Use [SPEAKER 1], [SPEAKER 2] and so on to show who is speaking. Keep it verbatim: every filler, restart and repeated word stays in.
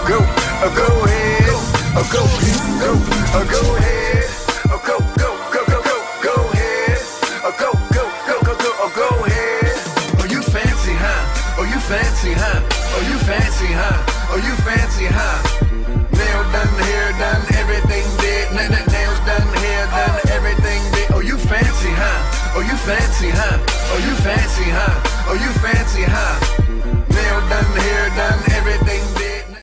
[SPEAKER 1] go, uh, go ahead, uh, go, go, uh, go ahead, uh, go, go, go, go, go, go ahead, uh, go, go, go, go, go, uh, go ahead. Oh, you fancy, huh? Oh, you fancy, huh? Oh, you fancy, huh? Oh, you fancy, huh? Nail done, hair done, everything did. N- n- nails done, hair done, everything did. Oh, you fancy, huh? Oh, you fancy, huh? Oh, you fancy, huh? Oh, you fancy, huh? Nail done, hair